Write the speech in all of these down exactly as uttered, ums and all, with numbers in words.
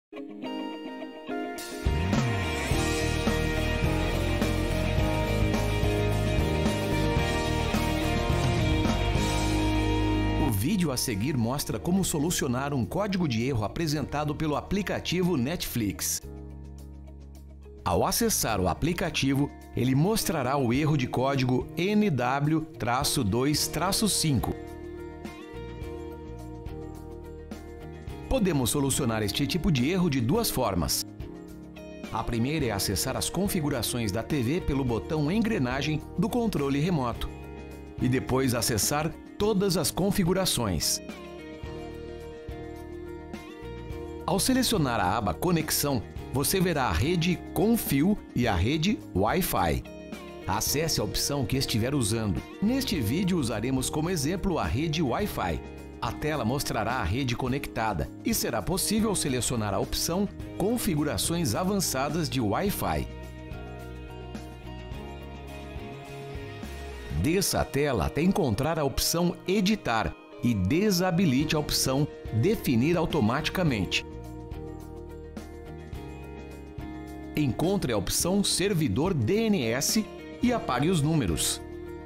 O vídeo a seguir mostra como solucionar um código de erro apresentado pelo aplicativo Netflix. Ao acessar o aplicativo, ele mostrará o erro de código N W dois cinco. Podemos solucionar este tipo de erro de duas formas. A primeira é acessar as configurações da T V pelo botão engrenagem do controle remoto e depois acessar todas as configurações. Ao selecionar a aba Conexão, você verá a rede com fio e a rede Wi-Fi. Acesse a opção que estiver usando. Neste vídeo usaremos como exemplo a rede Wi-Fi. A tela mostrará a rede conectada e será possível selecionar a opção Configurações avançadas de Wi-Fi. Desça a tela até encontrar a opção Editar e desabilite a opção Definir automaticamente. Encontre a opção Servidor D N S e apague os números.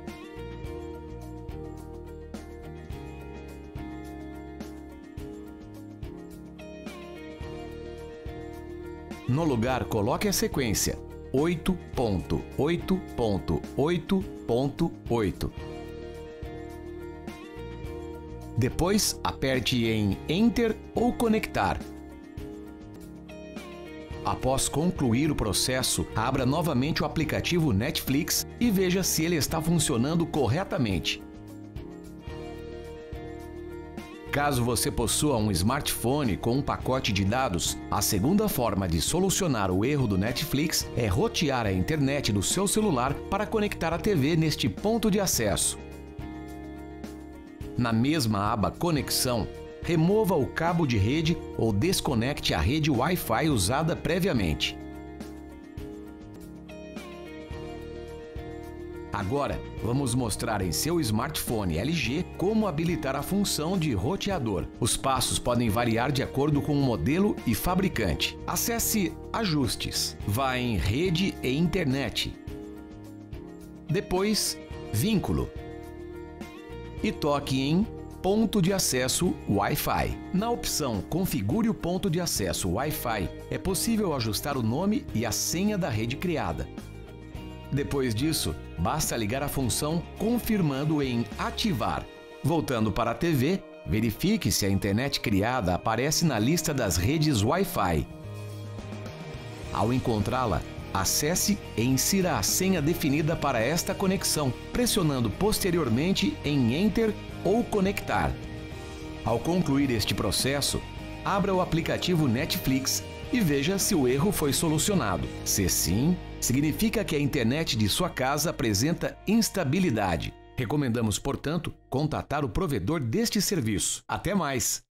No lugar, coloque a sequência oito ponto oito ponto oito ponto oito. Depois, aperte em Enter ou Conectar. Após concluir o processo, abra novamente o aplicativo Netflix e veja se ele está funcionando corretamente. Caso você possua um smartphone com um pacote de dados, a segunda forma de solucionar o erro do Netflix é rotear a internet do seu celular para conectar a T V neste ponto de acesso. Na mesma aba Conexão, remova o cabo de rede ou desconecte a rede Wi-Fi usada previamente. Agora, vamos mostrar em seu smartphone L G como habilitar a função de roteador. Os passos podem variar de acordo com o modelo e fabricante. Acesse Ajustes, vá em Rede e Internet. Depois, Vínculo. E toque em Ponto de acesso Wi-Fi. Na opção Configure o ponto de acesso Wi-Fi, é possível ajustar o nome e a senha da rede criada. Depois disso, basta ligar a função confirmando em Ativar. Voltando para a T V, verifique se a internet criada aparece na lista das redes Wi-Fi. Ao encontrá-la, acesse e insira a senha definida para esta conexão, pressionando posteriormente em Enter ou Conectar. Ao concluir este processo, abra o aplicativo Netflix e veja se o erro foi solucionado. Se sim, significa que a internet de sua casa apresenta instabilidade. Recomendamos, portanto, contatar o provedor deste serviço. Até mais!